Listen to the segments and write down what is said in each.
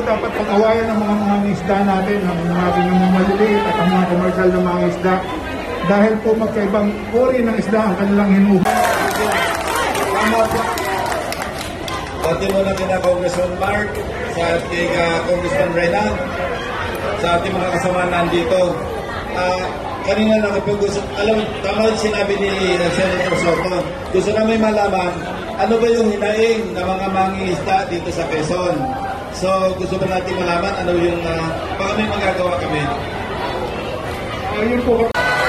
dapat pag-awayan ng mga isda natin, ng mga maliliit at ang mga komersyal ng mga isda. Dahil po magkaibang uri ng isda ang kanilang hinuha. Pati mo na kina Congressman Mark, sa ating Congressman Renan, sa ating mga kasama nandito. Kanina lang ipag-usap, alam, tama yung sinabi ni Senator Soto. Gusto na may malaman, ano ba yung hinaing ng mga mangingisda dito sa Quezon? So, gusto ba natin malaman ano yung, baka may magagawa kami? Ayun po.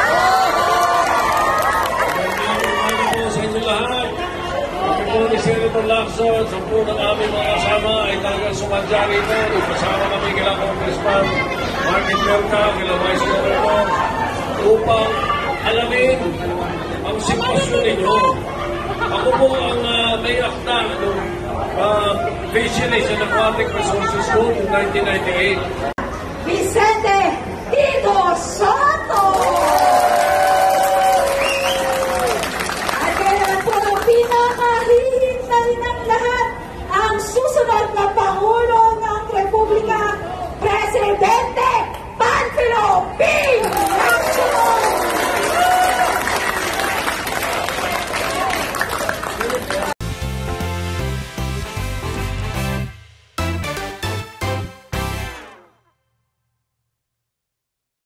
Sa inyo lahat, kami po ni Senator Lacson, sa po ng aming mga kasama ay talagang sumadya rito. Kasama kami kila Congressman Martin Merca, kila Vice Governor, upang alamin ang sitwasyon ninyo. Ako po ang may akda ng Fisheries and Aquatic Resources Code 1998. Vicente Tito Soto!